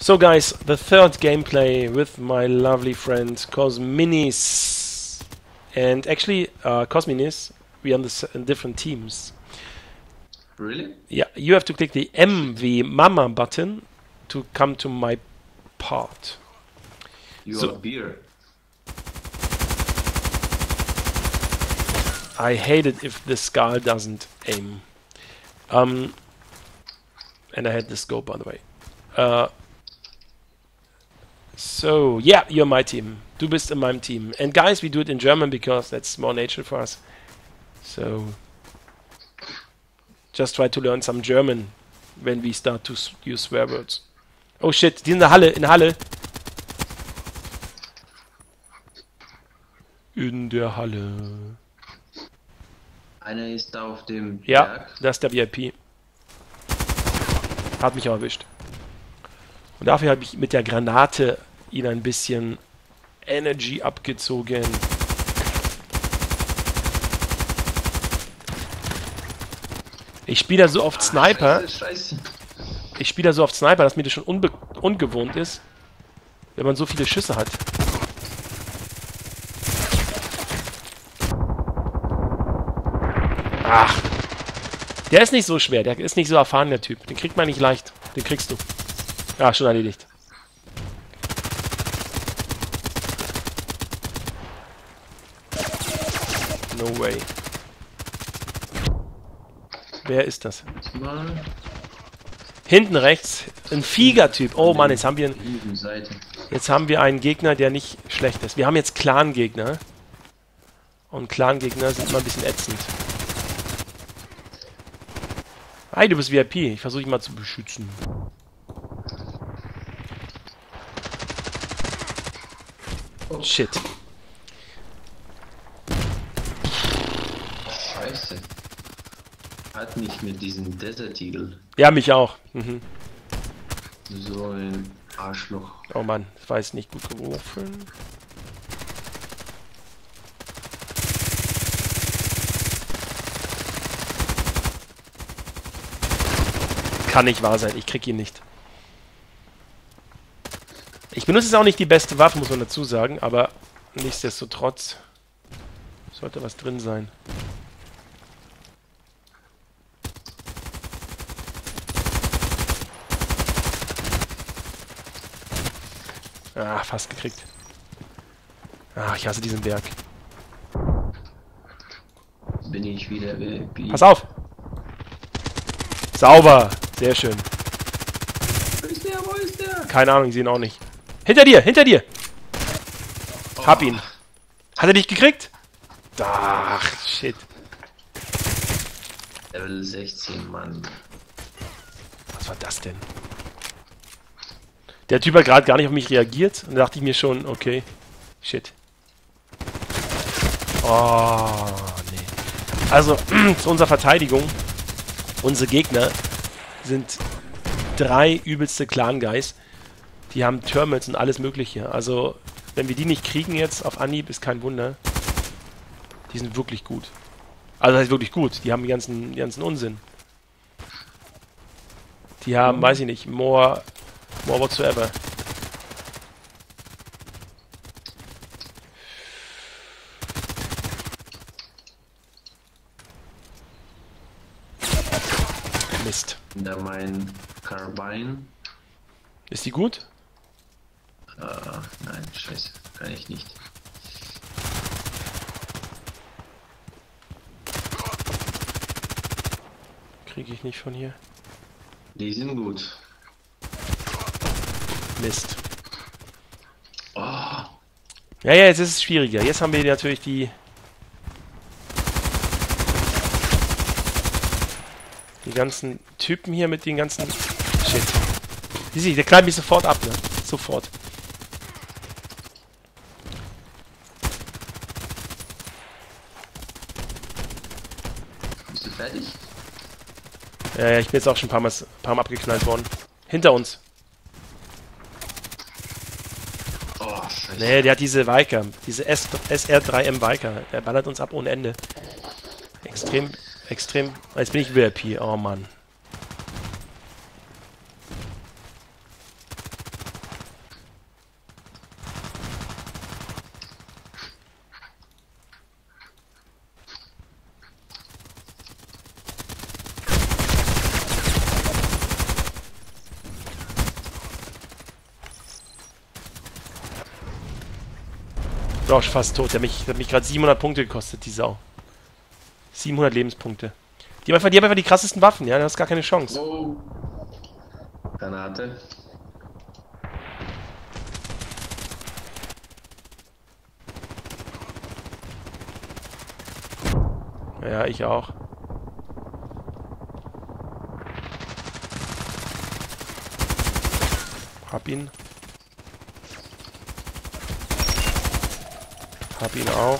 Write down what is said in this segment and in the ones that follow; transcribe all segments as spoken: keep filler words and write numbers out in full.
So guys, the third gameplay with my lovely friend Cosminis. And actually, uh, Cosminis, we are on the s different teams. Really? Yeah, you have to click the M V Mama button to come to my part. You So- are beer. I hate it if the Skal doesn't aim. Um, and I had the scope, by the way. Uh, so, yeah, you're my team. Du bist in meinem Team. And guys, we do it in German because that's more natural for us. So, just try to learn some German when we start to s use swear words. Oh shit, die in der Halle, in der Halle. In der Halle. Einer ist da auf dem Ja, Berg. das ist der V I P. Hat mich aber erwischt. Und dafür habe ich mit der Granate ihn ein bisschen Energy abgezogen. Ich spiele da so oft Sniper. Scheiße, scheiße. Ich spiele da so oft Sniper, dass mir das schon unbe ungewohnt ist, wenn man so viele Schüsse hat. Ach. Der ist nicht so schwer, der ist nicht so erfahren, der Typ. Den kriegt man nicht leicht. Den kriegst du. Ah, schon erledigt. No way. Wer ist das? Mal Hinten rechts. Ein Flieger-Typ. Oh Mann, jetzt haben wir einen, lieben Seite. jetzt haben wir einen Gegner, der nicht schlecht ist. Wir haben jetzt Clan-Gegner. Und Clan-Gegner sind immer ein bisschen ätzend. Hi, du bist V I P. Ich versuche dich mal zu beschützen. Oh, Shit. Scheiße. Hat nicht mit diesem Desert Eagle. Ja, mich auch. Mhm. So ein Arschloch. Oh Mann, das war jetzt nicht gut geworfen. Kann nicht wahr sein, ich krieg ihn nicht. Ich benutze jetzt auch nicht die beste Waffe, muss man dazu sagen, aber nichtsdestotrotz sollte was drin sein. Ah, fast gekriegt. Ah, ich hasse diesen Berg. Bin ich wieder V I P. Pass auf! Sauber! Sehr schön. Wo ist der? Wo ist der? Keine Ahnung, ich sehe ihn auch nicht. Hinter dir! Hinter dir! Hab ihn. Hat er dich gekriegt? Ach, shit. Level sechzehn, Mann. Was war das denn? Der Typ hat gerade gar nicht auf mich reagiert. Und da dachte ich mir schon, okay. Shit. Oh, nee. Also, zu unserer Verteidigung. Unsere Gegner sind drei übelste Clan-Guys. Die haben Thermals und alles mögliche. Also, wenn wir die nicht kriegen jetzt auf Anhieb, ist kein Wunder. Die sind wirklich gut. Also, das heißt wirklich gut. Die haben den ganzen, den ganzen Unsinn. Die haben, weiß ich nicht, more, more whatsoever. Mist. Da mein Carbine. Ist die gut? Äh, nein, scheiße. Kann ich nicht. Kriege ich nicht von hier. Die sind gut. Mist. Oh, Ja, ja, jetzt ist es schwieriger. Jetzt haben wir natürlich die... Die ganzen Typen hier mit den ganzen... Shit. Sieh, sie, der knallt mich sofort ab, ne? Sofort. bist du fertig? Ja, ja, ich bin jetzt auch schon ein paar Mal, paar Mal abgeknallt worden. Hinter uns. Oh, scheiße. Nee, der hat diese Viker. Diese S R drei M Viker. Der ballert uns ab ohne Ende. Extrem, extrem... Jetzt bin ich V I P. Oh, Mann. Doch, fast tot. Der hat mich, der hat mich gerade siebenhundert Punkte gekostet, die Sau. siebenhundert Lebenspunkte. Die haben einfach die, haben einfach die krassesten Waffen, ja? Du hast gar keine Chance. Oh. Granate. Ja, ich auch. Hab ihn. Hab ihn auch.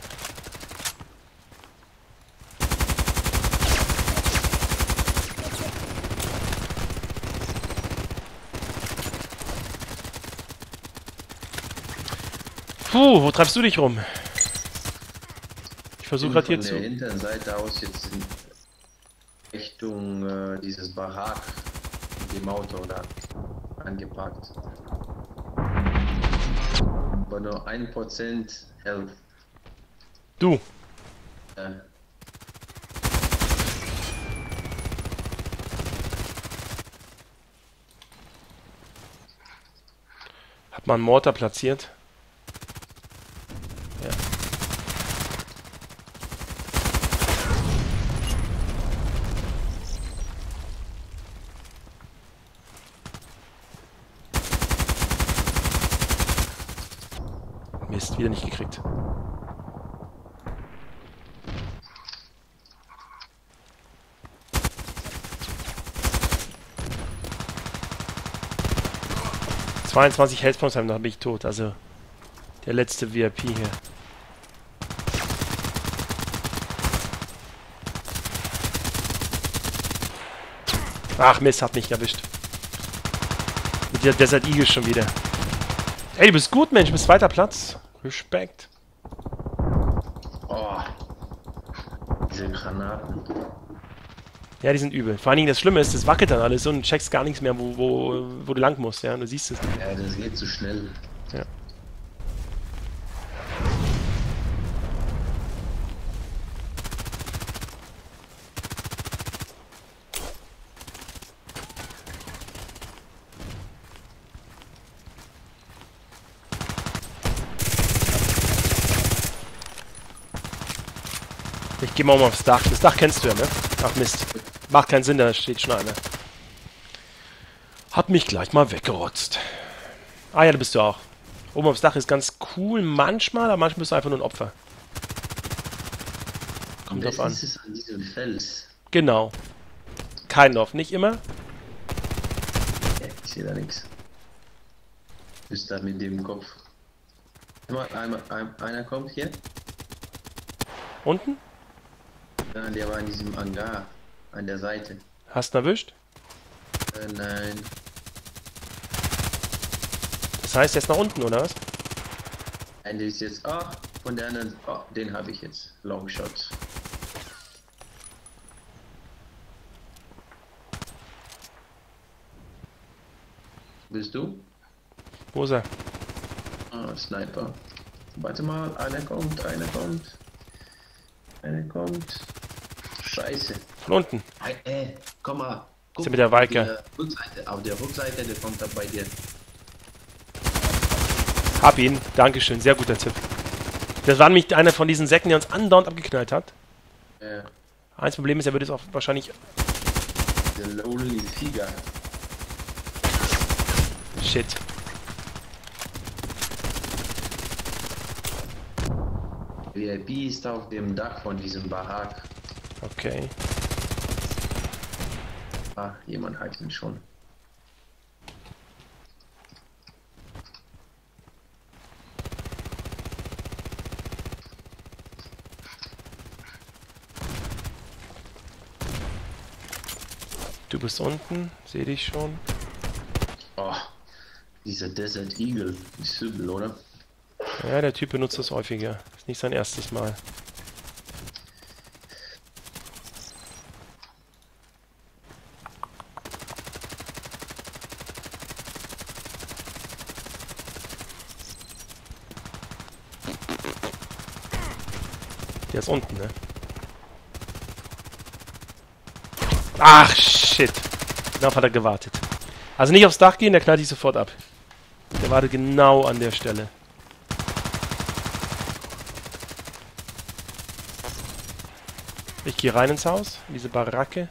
Puh, wo treibst du dich rum? Ich versuche gerade hier zu... Von der hinteren Seite aus jetzt in Richtung äh, dieses Barak mit dem Auto da angepackt. Aber nur ein Prozent Health. Du. Äh, Hat man einen Mortar platziert? Ja. Mist, wieder nicht gekriegt. zweiundzwanzig Healthpoints haben, dann bin ich tot. Also der letzte V I P hier. Ach Mist, hat mich erwischt. Mit der Desert Eagle schon wieder. Ey, du bist gut, Mensch, du bist zweiter Platz. Respekt. oh. Diese Granaten. Ja, die sind übel. Vor allen Dingen das Schlimme ist, das wackelt dann alles und du checkst gar nichts mehr, wo, wo, wo du lang musst, ja. Du siehst es nicht. Ja, das geht zu schnell. Ja. Ich geh mal aufs Dach. Das Dach kennst du ja, ne? Ach Mist. Macht keinen Sinn, da steht schon einer. Hat mich gleich mal weggerotzt. Ah ja, da bist du auch. Oben aufs Dach ist ganz cool manchmal, aber manchmal bist du einfach nur ein Opfer. Kommt drauf an. Das ist an diesem Fels. Genau. Kein of, nicht immer. Ja, ich sehe da nichts. Bist da mit dem Kopf. Einmal, einmal, ein, einer kommt hier. Unten? Ja, der war in diesem Hangar. An der Seite. Hast du ihn erwischt? Äh, nein. Das heißt, er ist nach unten, oder was? Einer ist jetzt. Ah, von der anderen. Oh, den habe ich jetzt. Longshot. Bist du? Wo ist er? Ah, Sniper. Warte mal, einer kommt, einer kommt. Einer kommt. Scheiße. Von unten. Hey, äh, komm mal. Guck, Ist er mit der Walke? Auf der Rückseite, auf der Rückseite, der kommt da bei dir. Hab ihn. Dankeschön. Sehr guter Tipp. Das war nämlich einer von diesen Säcken, der uns andauernd abgeknallt hat. Ja. Eins Problem ist, er wird jetzt auch wahrscheinlich... Der Lonely Figure. Shit. V I P ist auf dem Dach von diesem Barak. Okay. Ah, jemand hat ihn schon. Du bist unten. Sehe dich schon. Oh, dieser Desert Eagle ist übel, oder? Ja, der Typ benutzt das häufiger. Ist nicht sein erstes Mal. Der ist unten, ne? Ach, shit. Darauf hat er gewartet. Also nicht aufs Dach gehen, der knallt dich sofort ab. Der wartet genau an der Stelle. Ich gehe rein ins Haus, in diese Baracke.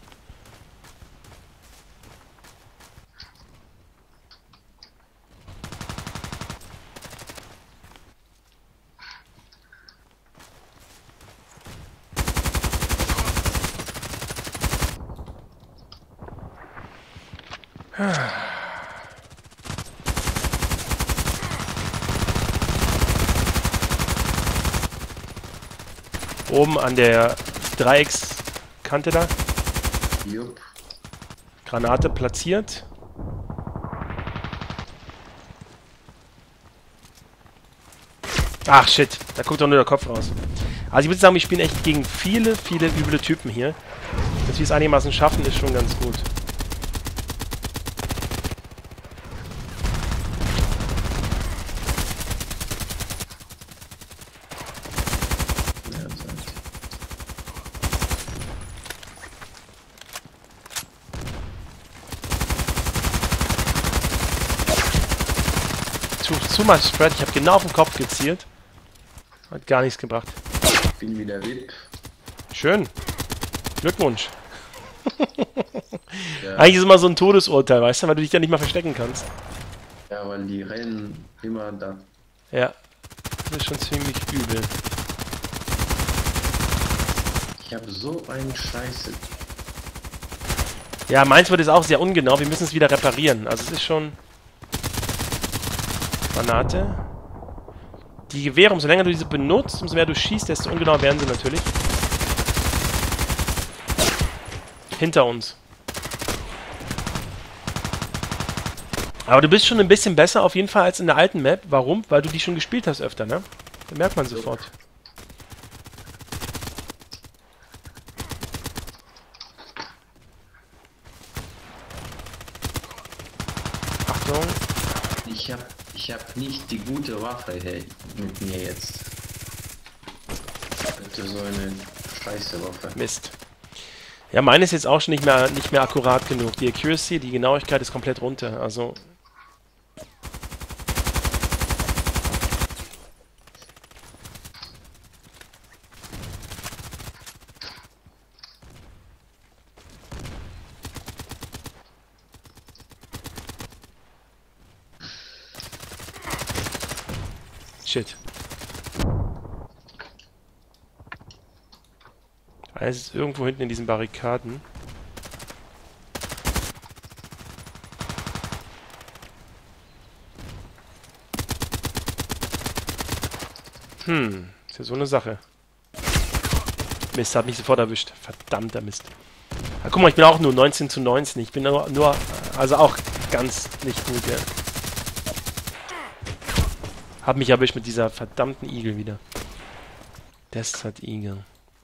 Oben an der Dreieckskante da. Jupp. Granate platziert. Ach shit, da guckt doch nur der Kopf raus. Also ich würde sagen, wir spielen echt gegen viele, viele üble Typen hier. Dass wir es einigermaßen schaffen, ist schon ganz gut. Zu, zu much spread. Ich habe genau auf den Kopf gezielt. Hat gar nichts gebracht. Ich bin wieder V I P. Schön. Glückwunsch. Ja. Eigentlich ist es immer so ein Todesurteil, weißt du, weil du dich ja nicht mal verstecken kannst. Ja, weil die rennen immer da. Ja. Das ist schon ziemlich übel. Ich habe so einen Scheiße. Ja, meins wird jetzt auch sehr ungenau. Wir müssen es wieder reparieren. Also es ist schon... Granate. Die Gewehre, umso länger du diese benutzt, umso mehr du schießt, desto ungenauer werden sie natürlich. Hinter uns. Aber du bist schon ein bisschen besser auf jeden Fall als in der alten Map. Warum? Weil du die schon gespielt hast öfter, ne? Das merkt man sofort. Achtung. Ich hab, ich hab nicht die gute Waffe, hey, mit mir jetzt. Ich hatte so eine scheiße Waffe. Mist. Ja, meine ist jetzt auch schon nicht mehr, nicht mehr akkurat genug. Die Accuracy, die Genauigkeit ist komplett runter. Also... Shit. Es ist irgendwo hinten in diesen Barrikaden. Hm, ist ja so eine Sache. Mist, hat mich sofort erwischt. Verdammter Mist. Ah, guck mal, ich bin auch nur neunzehn zu neunzehn. Ich bin nur, nur also auch ganz nicht gut, ja. Hab mich erwischt mit dieser verdammten Igel wieder. Desert Eagle.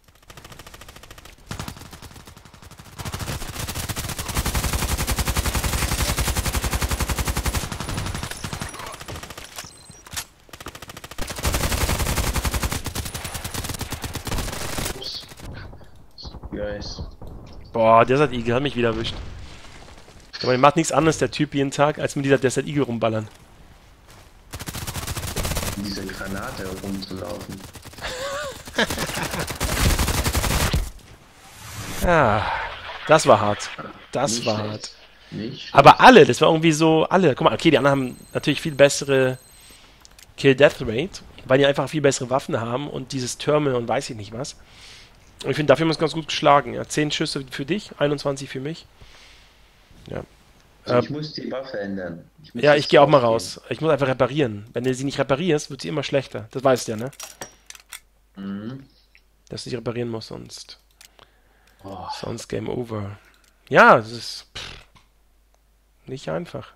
Ups. Guys. Boah, Desert Eagle hat mich wieder erwischt. Aber der macht nichts anderes, der Typ, jeden Tag, als mit dieser Desert Eagle rumballern. Diese Granate rumzulaufen. Ah, das war hart. Das Nicht war schlecht. hart. Nicht schlecht. Aber alle, das war irgendwie so, alle. Guck mal, okay, die anderen haben natürlich viel bessere Kill-Death-Rate, weil die einfach viel bessere Waffen haben und dieses Thermal und weiß ich nicht was. Und ich finde, dafür haben wir uns ganz gut geschlagen. Ja, zehn Schüsse für dich, einundzwanzig für mich. Ja. Also Äh, ich muss die Waffe ändern. Ich muss ja, das ich gehe auch mal rausgehen. raus. Ich muss einfach reparieren. Wenn du sie nicht reparierst, wird sie immer schlechter. Das weißt du ja, ne? Mhm. Dass du sie reparieren musst, sonst, Oh, sonst Game Over. Ja, das ist pff, nicht einfach.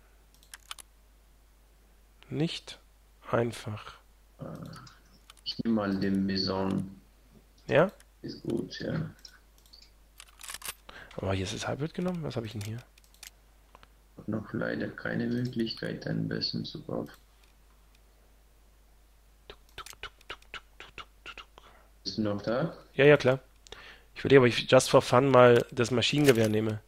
Nicht einfach. ich nehme mal den Bison. Ja? Ist gut, ja. Aber hier ist es halb genommen. Was habe ich denn hier? Hab noch leider keine Möglichkeit, einen besseren zu kaufen. Tuk, tuk, tuk, tuk, tuk, tuk, tuk, tuk. Bist du noch da? Ja, ja, klar. Ich will aber ich just for fun mal das Maschinengewehr nehme.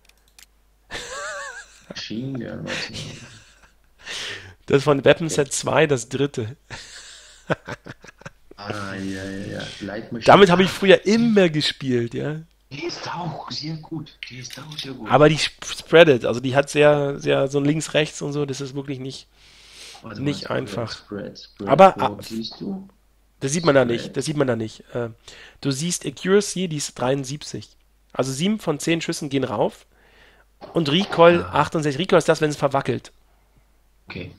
Machine Gun, warte mal. Das von Weapon Set zwei, das dritte. Ah, ja, ja, ja. Light Machine. Damit habe ich früher immer gespielt, ja. Die ist auch sehr gut. Die ist auch sehr gut. Aber die sp- spreadet, also die hat sehr, sehr so ein links-rechts und so, das ist wirklich nicht, Warte nicht mal, einfach. Spread, Spread, Aber wo ah, siehst du? das sieht man da Spread. nicht, das sieht man da nicht. Äh, Du siehst Accuracy, die ist dreiundsiebzig. Also sieben von zehn Schüssen gehen rauf und Recoil Ah, achtundsechzig. Recoil ist das, wenn es verwackelt. okay.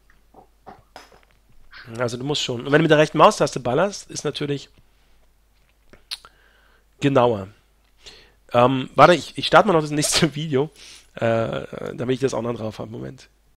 Also du musst schon. Und wenn du mit der rechten Maustaste ballerst, ist natürlich genauer. Ähm, warte, ich, ich starte mal noch das nächste Video, äh, damit ich das auch noch drauf habe. Moment.